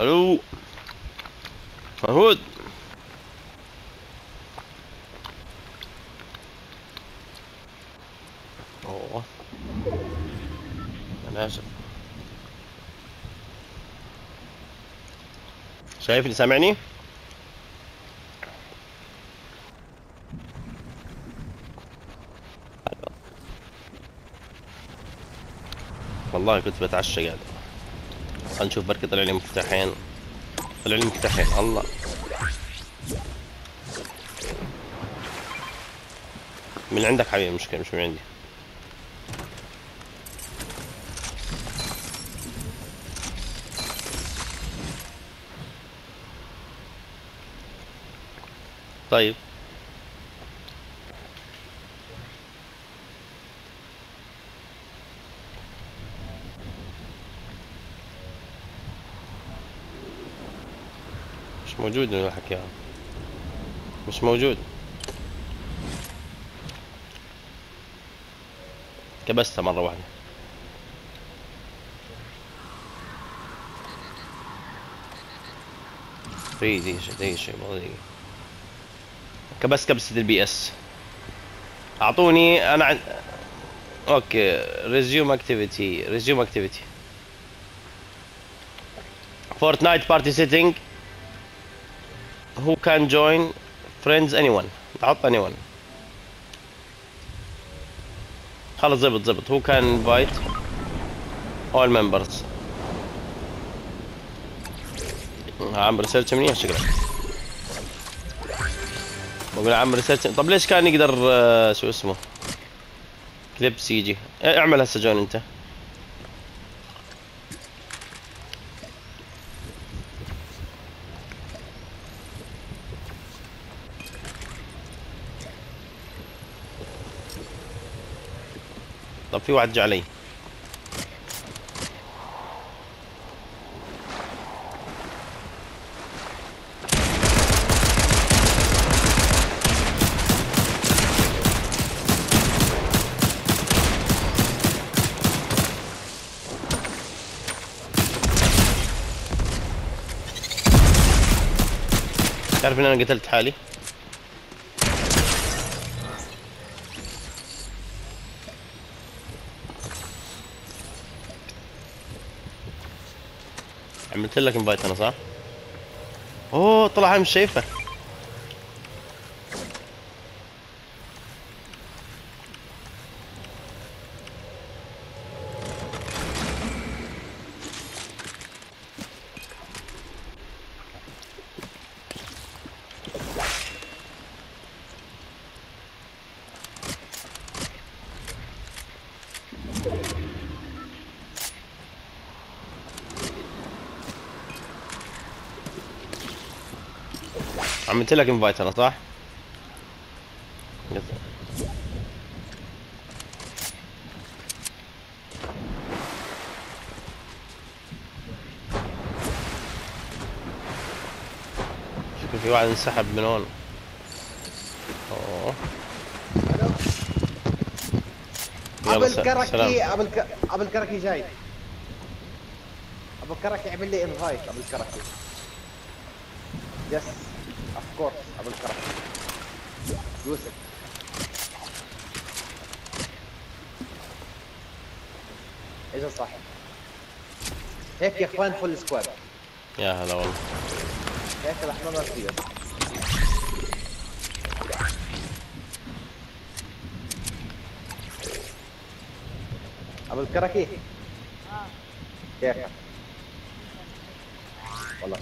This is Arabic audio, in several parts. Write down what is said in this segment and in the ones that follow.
الو فهود. اوه انا اسف. شايفني سامعني؟ والله كنت بتعشى قاعد. خلينا نشوف بركي طلع لي مفتاحين. طلع لي مفتاحين الله. من عندك حبيبي مشكلة مش من عندي. طيب مش موجود اللي حكيها. مش موجود. كبستها مرة واحدة. دقيقة كبست كبسة البي اس. اعطوني انا اوكي ريزيوم اكتيفيتي فورتنايت بارتي سيتنج who can join friends anyone. تحط anyone. خلص زبط who can invite all members. عم ريسيرش منيح شكله. بقول عم ريسيرش. طب ليش كان يقدر شو اسمه كليبس يجي؟ اعمل هسه جون انت. طب في واحد جا علي. تعرف ان انا قتلت حالي؟ عملت لك انفايت انا صح؟ اوه طلع مش شايفه. عملت لك انفايت انا صح؟ شوف في واحد انسحب من هون. اوه ابو الكركي ابو الكركي جاي. ابو الكركي يعمل لي انفايت. ابو الكركي يس اوف كورس. ابو الكركي يوسف اجا صح. هيك يا اخوان فل سكواد. يا هلا والله. هيك رح نمر فيه. ابو الكركي كيف والله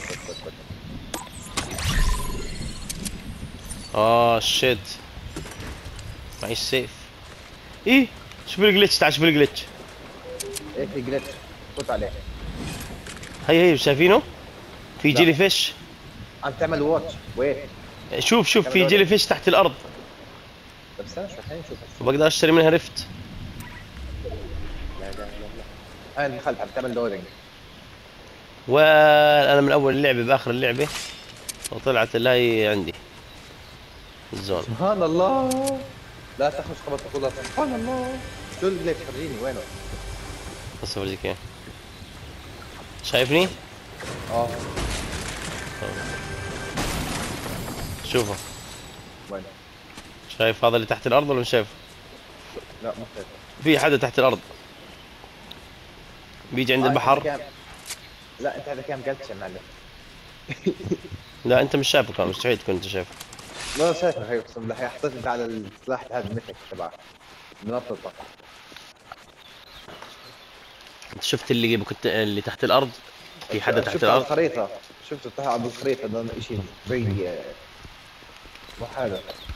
شيت معيش سيف. ايه شوف الجلتش. تعال شوف الجلتش. ايه في جلتش فوت عليه. هي شايفينه؟ في جيلي فيش. عم تعمل واتش وين؟ شوف في جيلي فيش تحت الارض. طب استنى شوي خلينا نشوف. وبقدر اشتري منها ريفت. لا هاي دخلت عم تعمل لودينج. وانا من اول اللعبه باخر اللعبه وطلعت اللي هي عندي الزون. سبحان الله. لا تخرج قبل تقول سبحان الله. شو الجليتش؟ فرجيني وينه. بس اوريك اياه. شايفني؟ اه شوفه. وين؟ شايف هذا اللي تحت الارض ولا مش شايف؟ لا مو شايف. في حدا تحت الارض بيجي عند البحر. لا انت هذا كان قلتش يا معلم. لا انت مش شايفه، كان مستحيل تكون انت شايفه. لا شايفه، هي اقسم بالله حطيت انت على السلاح هذا الميثك تبعه منططه. انت شفت اللي كنت اللي تحت الارض؟ في حدا تحت شفته على الارض. الخريطه، شفته تحت على الخريطه ده شيء زي مو حاله.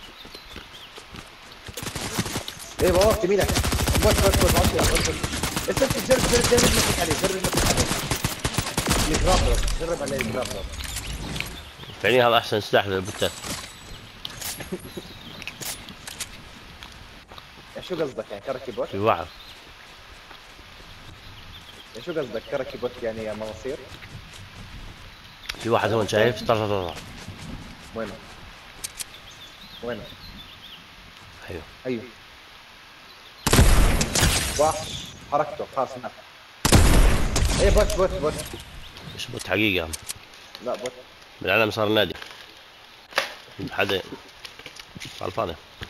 ايه بابا يمينك. بوت استنى، جرب نفسك عليه، جرب نفسك عليه. الجرابر، جرب عليه الجرابر. فعليا هذا احسن سلاح للبوتات. يعني شو قصدك يعني كركي بوت؟ في واحد. يعني شو قصدك كركي بوت يعني مناصير؟ في واحد هون شايف؟ طلع. وينه؟ وينه؟ ايوه. ايوه وحش حركته خلاص مات. ايه بوت. مش بوت حقيقة. لا بوت. بالعالم صار نادي. حدا على الفاضي.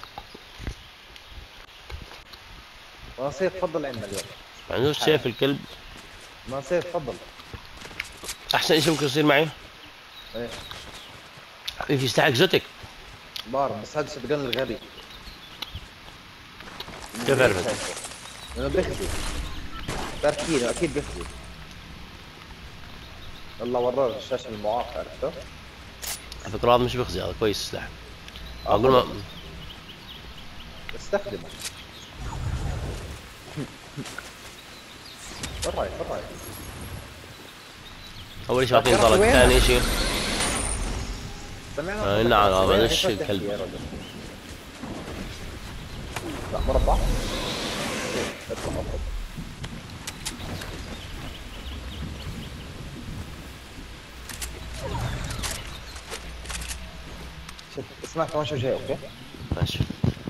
مناصير تفضل عندنا اليوم. ما عندوش سيف الكلب. مناصير تفضل. احسن شيء ممكن يصير معي ايه في سلاح اكزوتيك. بعرف بس هذا شتقن الغبي. كيف عرفت؟ لانه بيخزي تركينه اكيد بيخزي. والله وراه الشاشه المعاقه عرفته؟ على فكرة هذا مش بيخزي، هذا كويس سلاح. اقول ما استخدمه. بالراي اول شيء اعطيني طلق، ثاني شيء سمعنا نعم هذا وش الكلب. لا مربع. اطلع اسمع كمان شو جاي. اوكي ماشي.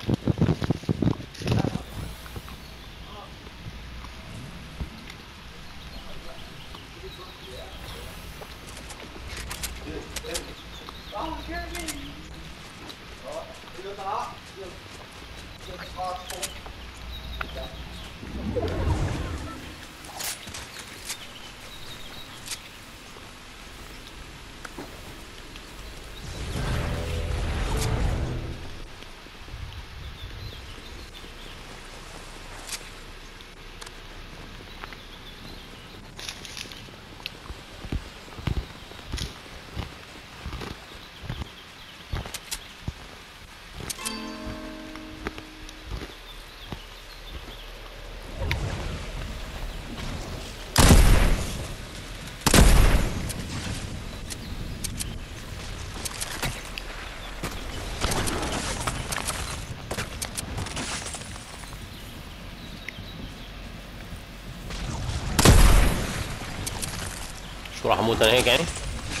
شو راح اموت انا هيك يعني؟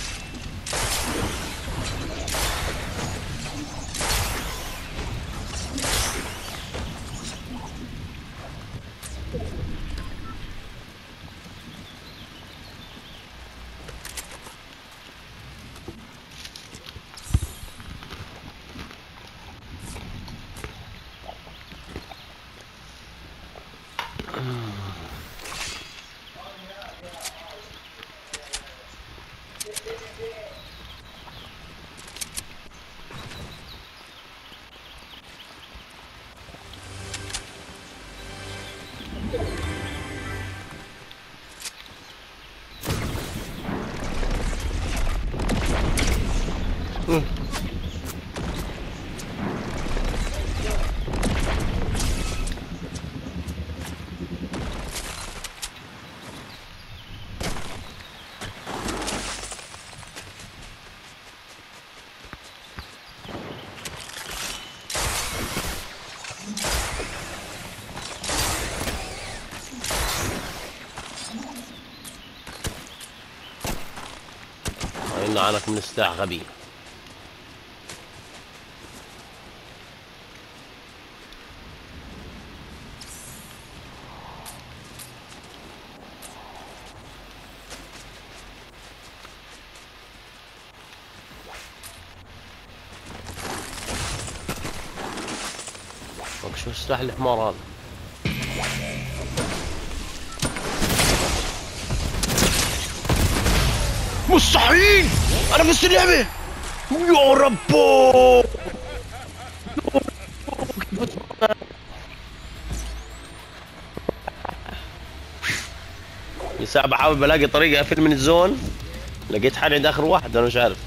انه عنك من السلاح غبي. شو السلاح الحمار هذا؟ مستحيل! انا فزت اللعبة! يا ربو! يا ساعة بحاول بلاقي طريقة اقفل من الزون، لقيت حالي عند اخر واحد انا مش عارف.